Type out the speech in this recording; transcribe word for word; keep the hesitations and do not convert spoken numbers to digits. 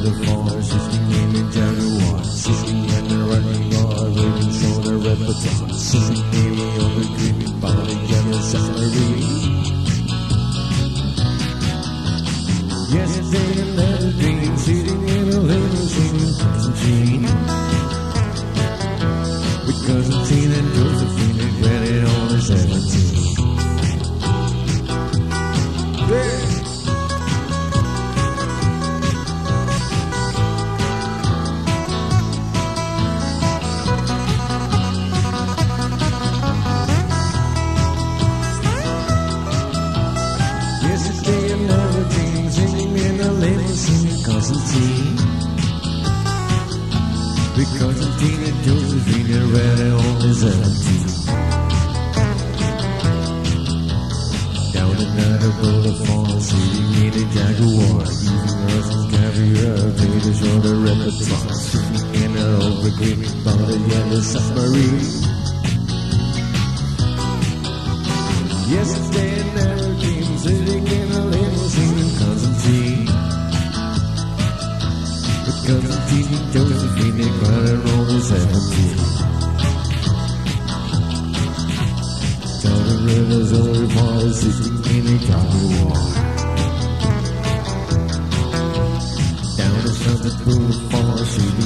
boulevard, sitting in a Jaguar, sitting at the running bar, waiting for the repertoire, sitting maybe on the creamy bar, the yellow submarine. Yesterday another dream, sitting in a limousine, Constantine. With Constantine and Josephine, they granted on the seventeen. Yeah. Yesterday another dream, sitting in a limousine, Constantine. With Constantine and Josephine, they granted on the seventeen. Down another boulevard, sitting in a Jaguar, eating earth and caviar, taters on the repertoire, sitting in an overgreen bar, the yellow submarine. Yesterday another dream, sitting in a limousine, Constantine. With Constantine and Josephine, they cried on the seventeen. Down the rivers of the water, sitting in a Jaguar. Down the Sunset Boulevard, sitting